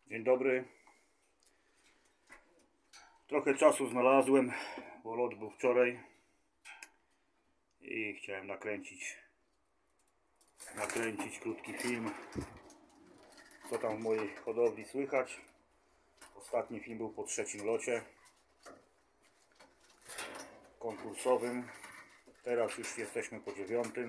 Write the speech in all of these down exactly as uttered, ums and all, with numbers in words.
Dzień dobry. Trochę czasu znalazłem, bo lot był wczoraj i chciałem nakręcić nakręcić krótki film, co tam w mojej hodowli słychać. Ostatni film był po trzecim locie konkursowym. Teraz już jesteśmy po dziewiątym.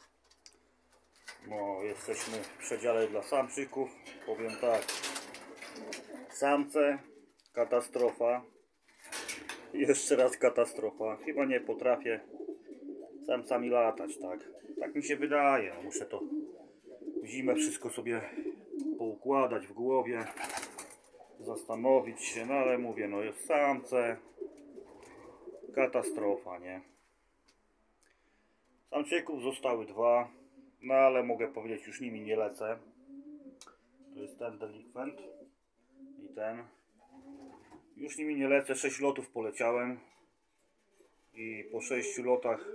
No, jesteśmy w przedziale dla samczyków. Powiem tak, samce katastrofa. Jeszcze raz katastrofa. Chyba nie potrafię samcami latać, tak. Tak mi się wydaje. Muszę to w zimę wszystko sobie poukładać w głowie, zastanowić się, no ale mówię, no jest samce katastrofa, nie? Samczyków zostały dwa, no ale mogę powiedzieć, już nimi nie lecę. To jest ten delikwent i ten. Już nimi nie lecę, sześć lotów poleciałem i po sześciu lotach,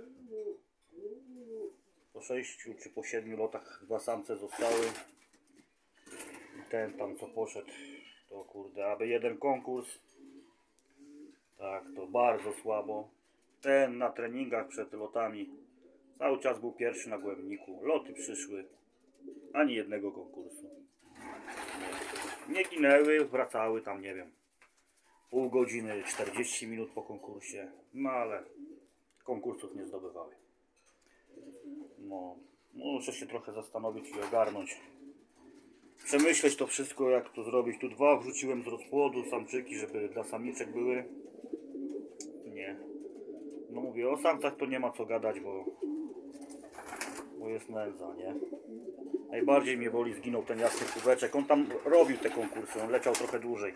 po sześciu czy po siedmiu lotach dwa samce zostały. I ten tam co poszedł, to kurde, aby jeden konkurs, tak, to bardzo słabo. Ten na treningach przed lotami cały czas był pierwszy na głębniku. Loty przyszły, ani jednego konkursu. Nie, nie ginęły, wracały tam, nie wiem, pół godziny, czterdzieści minut po konkursie. No ale konkursów nie zdobywały. No, muszę się trochę zastanowić i ogarnąć. Przemyśleć to wszystko, jak to zrobić. Tu dwa wrzuciłem z rozpłodu, samczyki, żeby dla samiczek były. Nie. No mówię, o samcach to nie ma co gadać, bo, bo jest nędza, nie? Najbardziej mnie boli, zginął ten jasny kubeczek. On tam robił te konkursy, on leciał trochę dłużej.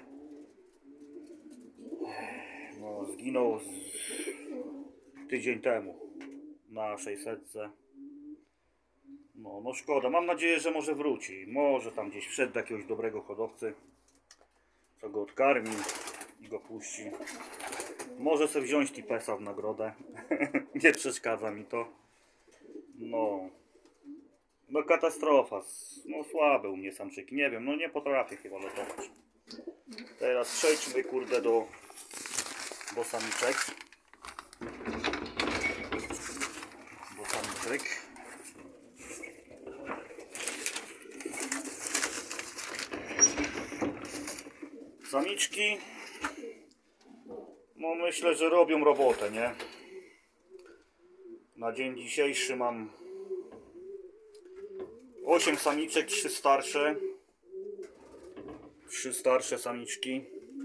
No, zginął z... tydzień temu na sześćsetce. No, no szkoda. Mam nadzieję, że może wróci. Może tam gdzieś wszedł do jakiegoś dobrego hodowcy, co go odkarmi i go puści. Może sobie wziąć tipesa w nagrodę. Nie przeszkadza mi to. No. No katastrofa. No słabe u mnie samczyki. Nie wiem, no nie potrafię chyba lotować. Teraz przejdźmy kurde do, do samiczek. Do samiczek. Samiczki, no myślę, że robią robotę, nie? Na dzień dzisiejszy mam osiem samiczek, trzy starsze. trzy starsze samiczki.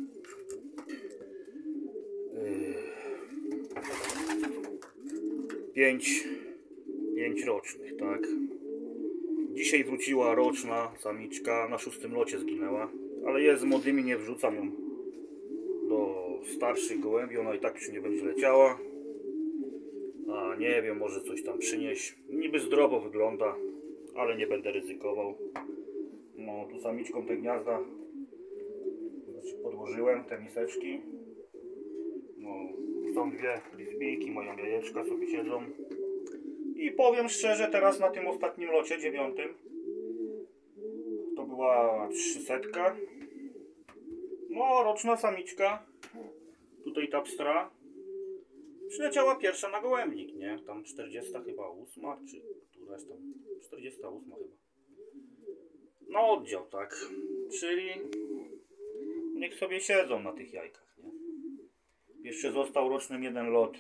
pięć rocznych, tak? Dzisiaj wróciła roczna samiczka, na szóstym locie zginęła. Ale jest z młodymi, nie wrzucam ją do starszych gołębi, ona i tak już nie będzie leciała. A nie wiem, może coś tam przynieść. Niby zdrowo wygląda, ale nie będę ryzykował. No tu samiczką te gniazda podłożyłem, te miseczki. No, są dwie frisbijki, moje jajeczka sobie siedzą. I powiem szczerze, teraz na tym ostatnim locie, dziewiątym, to była trzysetka. No, roczna samiczka, tutaj ta pstra, przyleciała pierwsza na gołębnik, nie? Tam czterdziesta chyba ósma, czy któraś tam, czterdziesta ósma chyba. No oddział, tak. Czyli niech sobie siedzą na tych jajkach, nie? Jeszcze został rocznym jeden lot.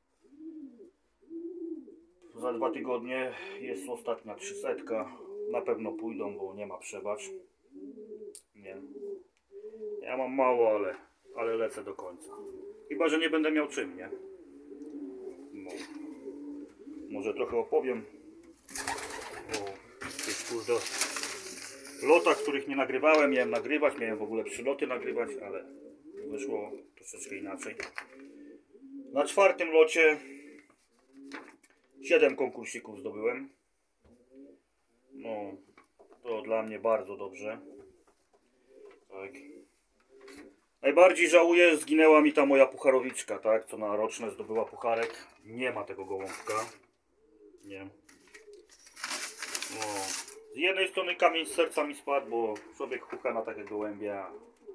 Za dwa tygodnie jest ostatnia trzysetka. Na pewno pójdą, bo nie ma przebacz. Nie. Ja mam mało, ale, ale lecę do końca. Chyba że nie będę miał czym, nie? No. Może trochę opowiem o tych kurde lotach, których nie nagrywałem. Miałem nagrywać, miałem w ogóle przyloty nagrywać, ale wyszło troszeczkę inaczej. Na czwartym locie siedem konkursików zdobyłem. No, to dla mnie bardzo dobrze. Tak. Najbardziej żałuję, zginęła mi ta moja pucharowiczka, tak, co na roczne zdobyła pucharek. Nie ma tego gołąbka. Nie. No, Z jednej strony kamień z serca mi spadł, bo człowiek chucha na takie gołębia.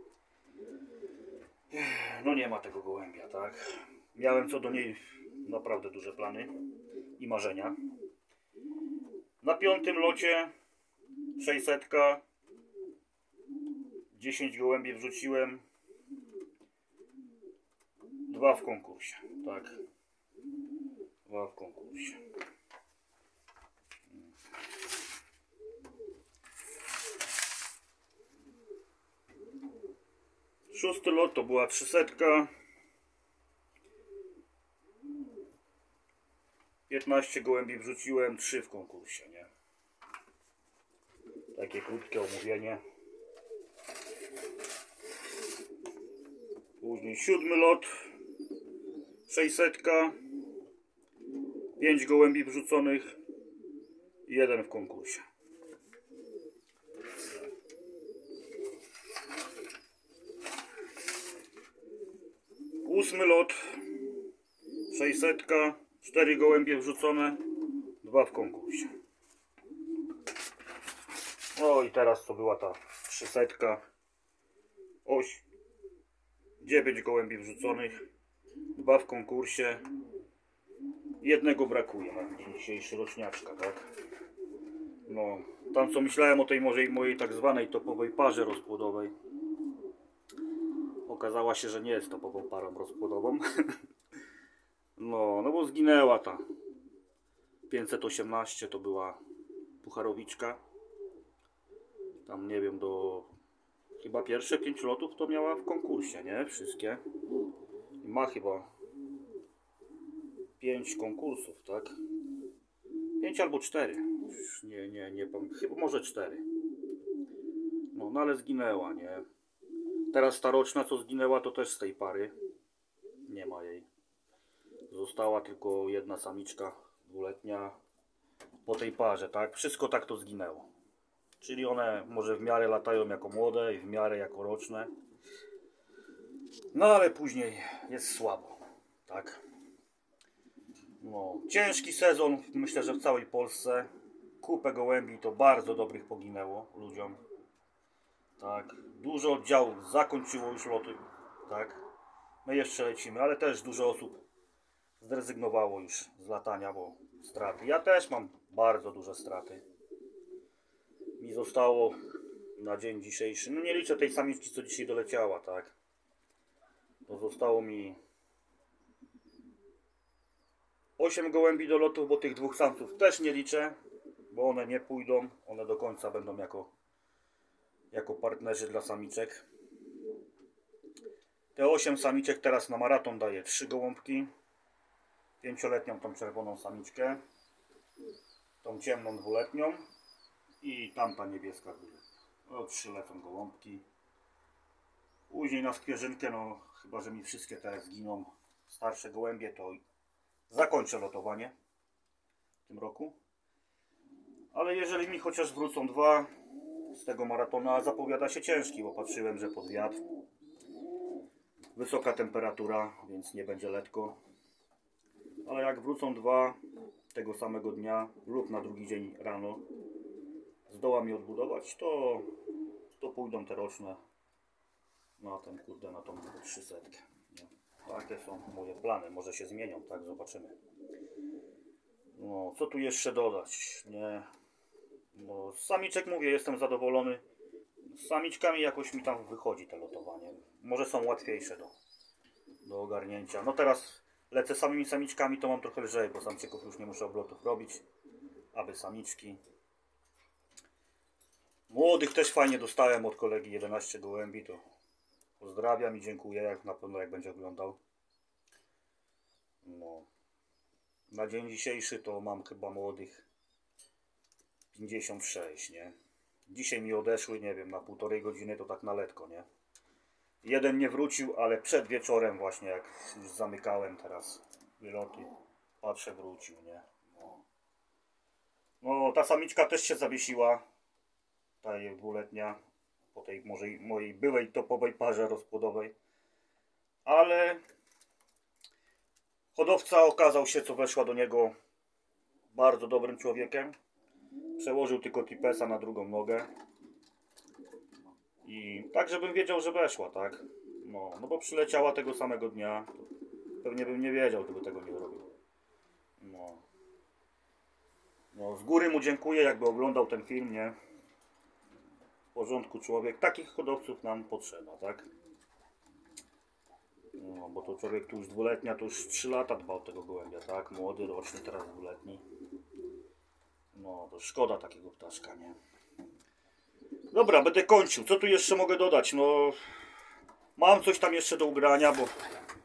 No nie ma tego gołębia, tak? Miałem co do niej naprawdę duże plany i marzenia. Na piątym locie sześćset, dziesięć gołębi wrzuciłem, dwa w konkursie, tak, dwa w konkursie. Szósty lot to była trzysetka, piętnaście gołębi wrzuciłem, trzy w konkursie, nie? Takie krótkie omówienie. Później siódmy lot, sześćset, pięć gołębi wrzuconych, jeden w konkursie. Ósmy lot, sześćset, cztery gołębie wrzucone, dwa w konkursie. No i teraz to była ta trzysetka, oś, dziewięć gołębi wrzuconych, dwa w konkursie, jednego brakuje na dzień dzisiejszy, roczniaczka, tak? No, tam co myślałem o tej może mojej tak zwanej topowej parze rozpłodowej, okazała się, że nie jest topową parą rozpłodową. No, no bo zginęła ta pięćset osiemnaście, to była pucharowiczka. Tam nie wiem, do chyba pierwsze pięć lotów to miała w konkursie, nie? Wszystkie. I ma chyba pięć konkursów, tak? pięć albo cztery. Nie, nie, nie pamiętam. Chyba może cztery. No, no ale zginęła, nie? Teraz ta roczna, co zginęła, to też z tej pary. Nie ma jej. Została tylko jedna samiczka dwuletnia po tej parze, tak? Wszystko tak to zginęło. Czyli one może w miarę latają jako młode i w miarę jako roczne. No ale później jest słabo, tak? No, ciężki sezon, myślę, że w całej Polsce. Kupę gołębi to bardzo dobrych poginęło ludziom. Tak, dużo oddziałów zakończyło już loty, tak? My jeszcze lecimy, ale też dużo osób zrezygnowało już z latania, bo straty. Ja też mam bardzo duże straty. Mi zostało na dzień dzisiejszy, no nie liczę tej samiczki, co dzisiaj doleciała, tak? To zostało mi osiem gołębi do lotów, bo tych dwóch samców też nie liczę, bo one nie pójdą, one do końca będą jako, jako partnerzy dla samiczek. Te osiem samiczek teraz na maraton daje trzy gołąbki. Pięcioletnią tą czerwoną samiczkę, tą ciemną dwuletnią i tamta niebieska dwuletnia. No, trzy lecą gołąbki. Później na skwierzynkę, no chyba że mi wszystkie te zginą starsze gołębie, to zakończę lotowanie w tym roku. Ale jeżeli mi chociaż wrócą dwa z tego maratona, zapowiada się ciężki, bo patrzyłem, że pod wiatr, wysoka temperatura, więc nie będzie letko. Ale jak wrócą dwa tego samego dnia lub na drugi dzień rano, zdoła mi odbudować, to, to pójdą te roczne na ten, kurde, na tą trzysetkę. Takie są moje plany, może się zmienią, tak, zobaczymy. No, co tu jeszcze dodać? Nie. No, z samiczek mówię, jestem zadowolony. Z samiczkami jakoś mi tam wychodzi to lotowanie. Może są łatwiejsze do, do ogarnięcia. No teraz lecę samymi samiczkami, to mam trochę lżej, bo samczyków już nie muszę oblotów robić. Aby samiczki. Młodych też fajnie dostałem od kolegi, jedenaście gołębi, to pozdrawiam i dziękuję, jak na pewno jak będzie oglądał. No. Na dzień dzisiejszy to mam chyba młodych pięćdziesiąt sześć, nie? Dzisiaj mi odeszły, nie wiem, na półtorej godziny to tak na letko, nie? Jeden nie wrócił, ale przed wieczorem właśnie, jak już zamykałem teraz wyloty, patrzę, wrócił, nie? No, no ta samiczka też się zawiesiła, ta jej dwuletnia, po tej może mojej byłej topowej parze rozpłodowej, ale hodowca okazał się, co weszła do niego, bardzo dobrym człowiekiem. Przełożył tylko tipesa na drugą nogę. I tak, żebym wiedział, że weszła, tak? No, no bo przyleciała tego samego dnia. Pewnie bym nie wiedział, gdyby tego nie zrobił. No. No, z góry mu dziękuję, jakby oglądał ten film, nie? W porządku człowiek. Takich hodowców nam potrzeba, tak? No, bo to człowiek tu już dwuletnia, to już trzy lata dba o tego gołębia, tak? Młody, roczny, teraz dwuletni. No, to szkoda takiego ptaszka, nie? Dobra, będę kończył. Co tu jeszcze mogę dodać? No, mam coś tam jeszcze do ugrania, bo,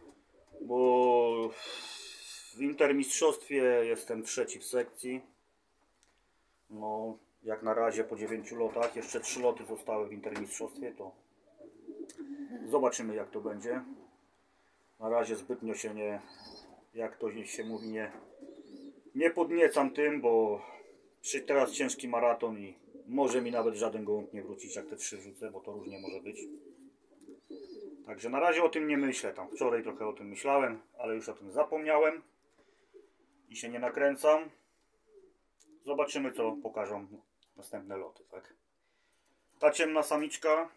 bo w intermistrzostwie jestem trzeci w sekcji. No, jak na razie po dziewięciu lotach, jeszcze trzy loty zostały w intermistrzostwie, to zobaczymy, jak to będzie. Na razie zbytnio się nie, jak to się mówi, nie, nie podniecam tym, bo przy teraz ciężki maraton i może mi nawet żaden gołąb nie wrócić, jak te trzy wrzucę, bo to różnie może być. Także na razie o tym nie myślę. Tam wczoraj trochę o tym myślałem, ale już o tym zapomniałem i się nie nakręcam. Zobaczymy, co pokażą następne loty, tak? Ta ciemna samiczka.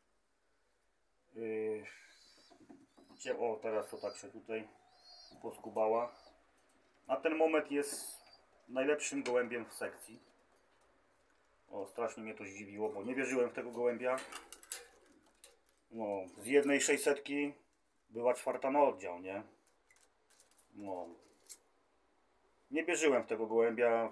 Yy, o, teraz to tak się tutaj poskubała. Na ten moment jest najlepszym gołębiem w sekcji. O, strasznie mnie to zdziwiło, bo nie wierzyłem w tego gołębia. No, z jednej sześćsetki była czwarta na oddział, nie? No. Nie wierzyłem w tego gołębia.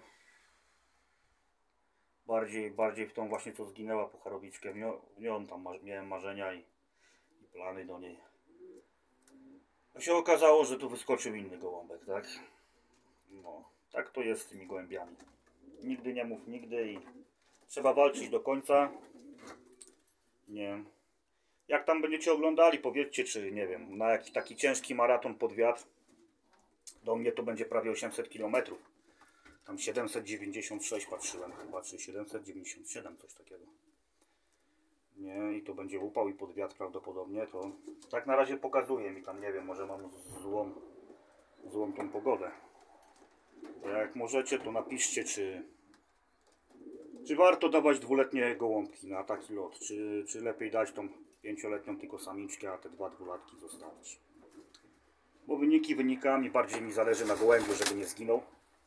Bardziej, bardziej w tą właśnie, co zginęła pucharowiczkę. W nią tam miałem marzenia i, i plany do niej. A się okazało, że tu wyskoczył inny gołąbek, tak? No, tak to jest z tymi gołębiami. Nigdy nie mów nigdy i trzeba walczyć do końca. Nie. Jak tam będziecie oglądali, powiedzcie, czy nie wiem, na jakiś taki ciężki maraton pod wiatr. Do mnie to będzie prawie osiemset kilometrów. Tam siedemset dziewięćdziesiąt sześć patrzyłem chyba, czy siedemset dziewięćdziesiąt siedem, coś takiego. Nie, i to będzie upał i pod wiatr prawdopodobnie, to tak na razie pokazuje mi tam, nie wiem, może mam złą, złą tą pogodę. To jak możecie, to napiszcie, czy, czy warto dawać dwuletnie gołąbki na taki lot, czy, czy lepiej dać tą pięcioletnią tylko samiczkę, a te dwa dwulatki zostawić. Bo wyniki wynikami, bardziej mi zależy na gołębiu, żeby nie zginął.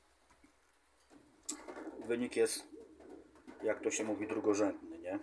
Wynik jest, jak to się mówi, drugorzędny, nie?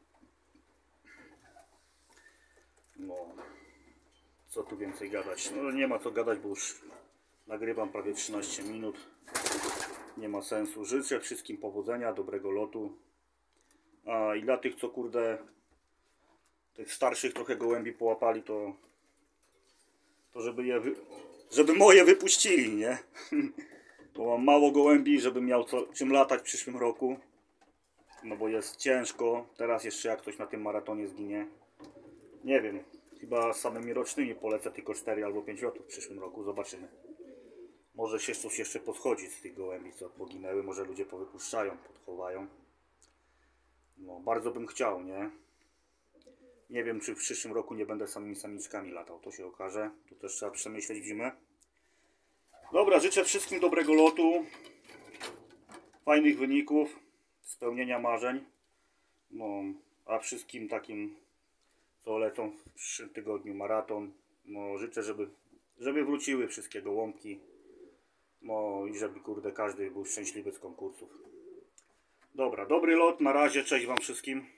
No, co tu więcej gadać? No nie ma co gadać, bo już nagrywam prawie trzynaście minut. Nie ma sensu. Życzę wszystkim powodzenia, dobrego lotu. A i dla tych, co kurde, tych starszych trochę gołębi połapali, to, to żeby je, wy, żeby moje wypuścili, nie? Bo mam mało gołębi, żebym miał co, czym latać w przyszłym roku. No bo jest ciężko. Teraz jeszcze jak ktoś na tym maratonie zginie. Nie wiem. Chyba samymi rocznymi polecę tylko cztery albo pięć lotów w przyszłym roku. Zobaczymy. Może się coś jeszcze poschodzi z tych gołębi, co poginęły. Może ludzie powypuszczają, podchowają. No bardzo bym chciał, nie? Nie wiem, czy w przyszłym roku nie będę samymi samiczkami latał. To się okaże. Tu też trzeba przemyśleć w zimę. Dobra, życzę wszystkim dobrego lotu, fajnych wyników, spełnienia marzeń. No, a wszystkim takim, co lecą w przyszłym tygodniu maraton, no życzę, żeby, żeby wróciły wszystkie gołąbki. No i żeby kurde każdy był szczęśliwy z konkursów. Dobra, dobry lot, na razie, cześć wam wszystkim.